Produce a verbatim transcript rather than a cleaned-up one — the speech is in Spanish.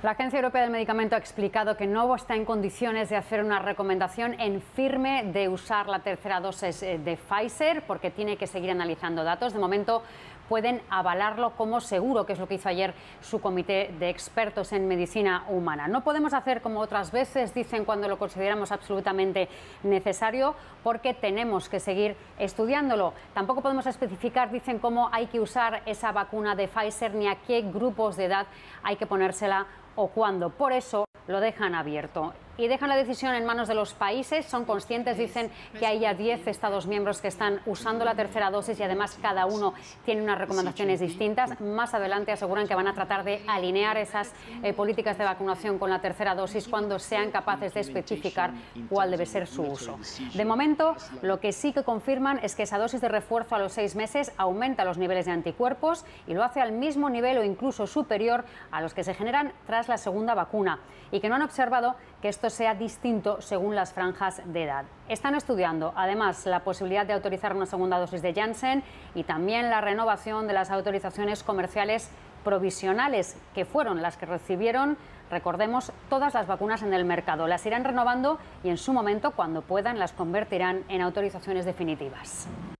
La Agencia Europea del Medicamento ha explicado que no está en condiciones de hacer una recomendación en firme de usar la tercera dosis de Pfizer porque tiene que seguir analizando datos. De momento pueden avalarlo como seguro, que es lo que hizo ayer su comité de expertos en medicina humana. No podemos hacer como otras veces, dicen, cuando lo consideramos absolutamente necesario, porque tenemos que seguir estudiándolo. Tampoco podemos especificar, dicen, cómo hay que usar esa vacuna de Pfizer ni a qué grupos de edad hay que ponérsela o cuándo. Por eso lo dejan abierto y dejan la decisión en manos de los países. Son conscientes, dicen, que hay ya diez Estados miembros que están usando la tercera dosis y además cada uno tiene unas recomendaciones distintas. Más adelante aseguran que van a tratar de alinear esas eh, políticas de vacunación con la tercera dosis cuando sean capaces de especificar cuál debe ser su uso. De momento, lo que sí que confirman es que esa dosis de refuerzo a los seis meses aumenta los niveles de anticuerpos y lo hace al mismo nivel o incluso superior a los que se generan tras la segunda vacuna, y que no han observado que esto sea distinto según las franjas de edad. Están estudiando, además, la posibilidad de autorizar una segunda dosis de Janssen y también la renovación de las autorizaciones comerciales provisionales, que fueron las que recibieron, recordemos, todas las vacunas en el mercado. Las irán renovando y en su momento, cuando puedan, las convertirán en autorizaciones definitivas.